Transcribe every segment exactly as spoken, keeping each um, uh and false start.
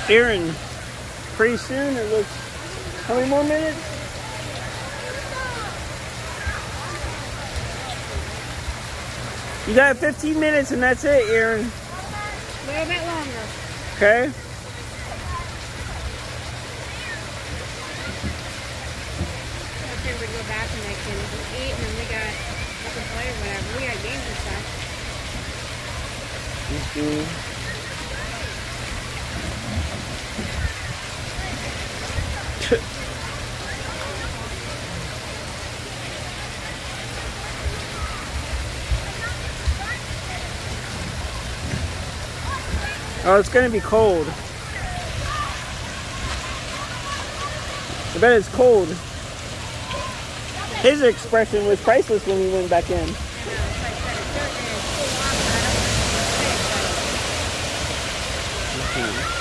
Aaron, pretty soon it looks, how many more minutes? You got fifteen minutes and that's it, Aaron. A little bit longer. Okay. After we go back and they can eat and then we got, we can play or whatever. We got games and stuff. Mm-hmm. Oh, it's gonna be cold. I bet it's cold. His expression was priceless when we went back in. Mm-hmm.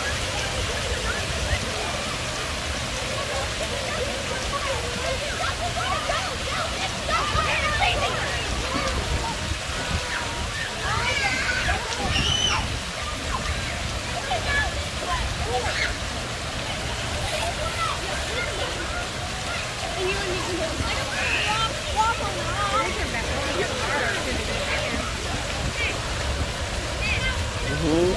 Mm-hmm.